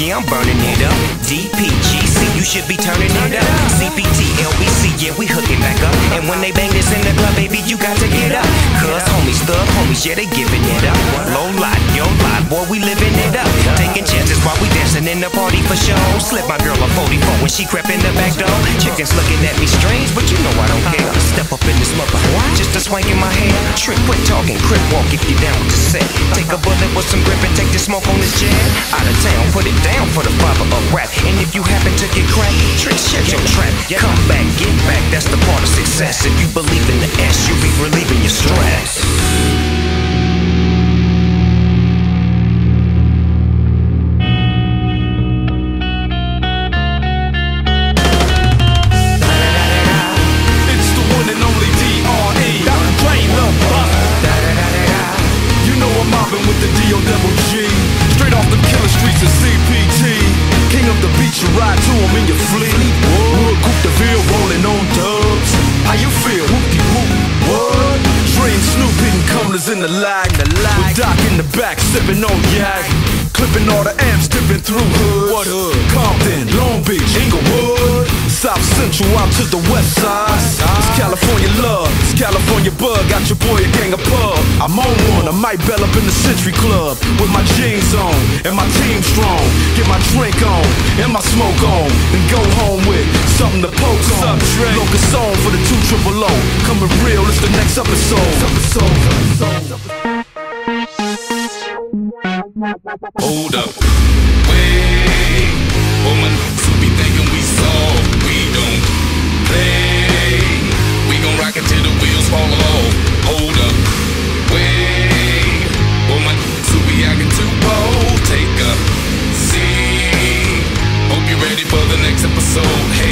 yeah, I'm burning it up. DPGC, you should be turning it up. CPT, LBC, yeah, we hooking back up. And when they bang this in the club, baby, you got to get up. Cuz homies, thug homies, yeah, they giving it up. Low life, yo life, boy, we living it up. Taking chances while we dancing in the party for show. Slip my girl a 44 when she crept in the back door. Chickens looking at me strange, but you know I don't care. Step up in this mother, just a swank in my hair. Trick, quit talking, crip walk if you down with the set. Take a bullet with some grip and take the smoke on this jet. Out of town, put it down for the father of rap. And if you happen to get cracked, trick, shut your trap. Come back, get back, that's the part of success. If you believe in the S, you'll be relieving your stress. With the D-O-double-G, straight off the killer streets of CPT. King of the beach, you ride to him in your fleet. Wood, Coupe de Ville, rolling on dubs. How you feel? Whoop-de-whoop, what? Dre and Snoop hitting cumblers in the lag. With Doc in the back, sipping on yak. Clipping all the amps, dipping through hoods. What hood? Compton, Long Beach, Inglewood. South Central out to the west side. It's California love, it's California bug. Got your boy a gang of pub. I'm on one, I might bell up in the Century Club with my jeans on and my team strong. Get my drink on and my smoke on, then go home with something to poke on. Locust song for the 2 O. Coming real, it's the next episode. Hold up, wait. Oh my niggas who be thinking we soft, we don't play. We gon' rock it till the wheels fall off. Hold up, wait. Oh my niggas who be acting too bold, take a seat. Hope you're ready for the next episode. Hey.